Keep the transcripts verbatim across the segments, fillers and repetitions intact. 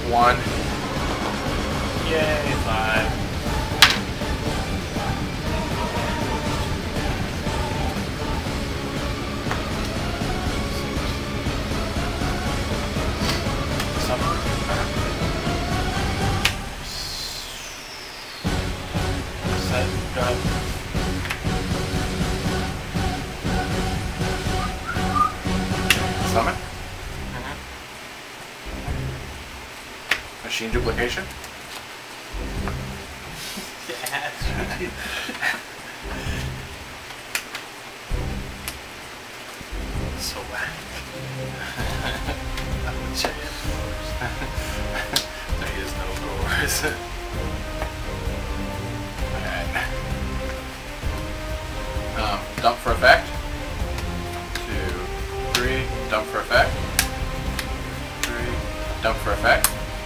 one. Yay, five. Set, go ahead. Summon. Machine duplication. Yeah. So whack. I would say it. There is no doors. Alright. Um, dump for effect. Two, three, dump for effect. Three, dump for effect.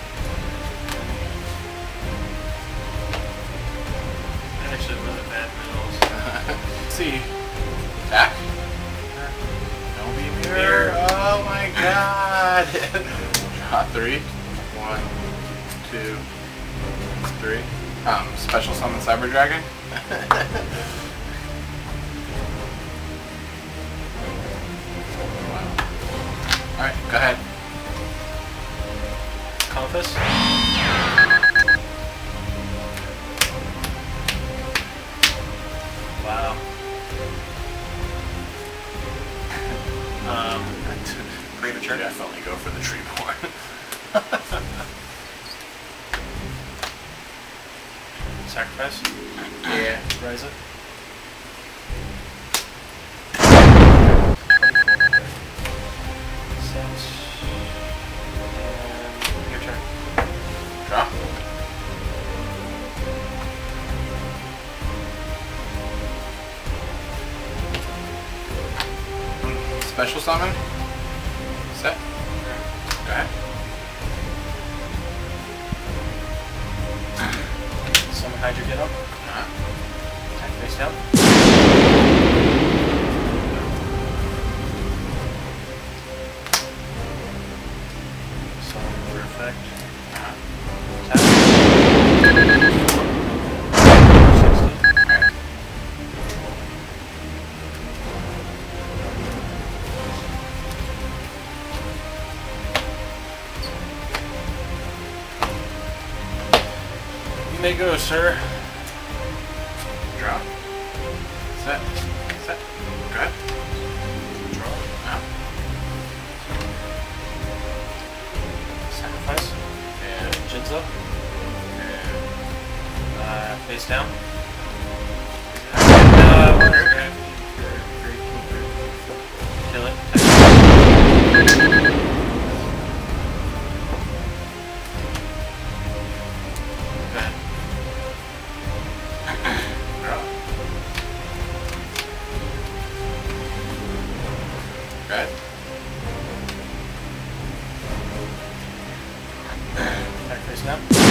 Actually, really bad middles. See. Attack. No be mirror. Oh my god. Draw three. One, two, three. Um, special summon Cyber Dragon. Wow. Alright, go ahead. Compass. Wow. Um, premature. Definitely go for the tree born. Sacrifice. Yeah. Rise it. Six. And your turn. Draw. Special summon. Set. Go ahead. Summon Hydra, get up. Uh-huh. Attack face down. Summon for effect. Uh-huh. Attack. sixty. Alright. You may go, sir. Draw. Set. Set. Go ahead. Draw. Uh-huh. Sacrifice. And, Jinzo. and Uh, face down. Uh, kill it. Go ahead. draw. Go ahead. Attack face down.